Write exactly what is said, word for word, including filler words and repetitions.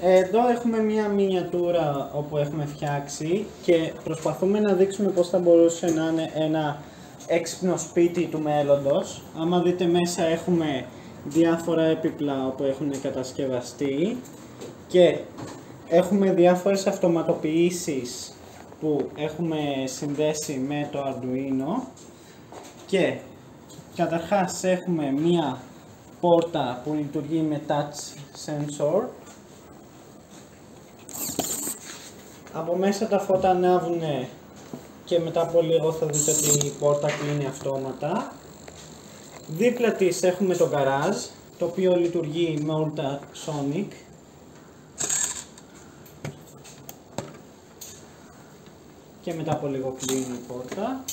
Εδώ έχουμε μία μινιατούρα όπου έχουμε φτιάξει και προσπαθούμε να δείξουμε πώς θα μπορούσε να είναι ένα έξυπνο σπίτι του μέλλοντος. Άμα δείτε μέσα έχουμε διάφορα έπιπλα όπου έχουν κατασκευαστεί και έχουμε διάφορες αυτοματοποιήσεις που έχουμε συνδέσει με το Arduino και καταρχάς έχουμε μία πόρτα που λειτουργεί με touch sensor. Από μέσα τα φώτα ανάβουνε και μετά από λίγο θα δείτε ότι η πόρτα κλείνει αυτόματα. Δίπλα της έχουμε το γκαράζ, το οποίο λειτουργεί με ultrasonic. Και μετά από λίγο κλείνει η πόρτα.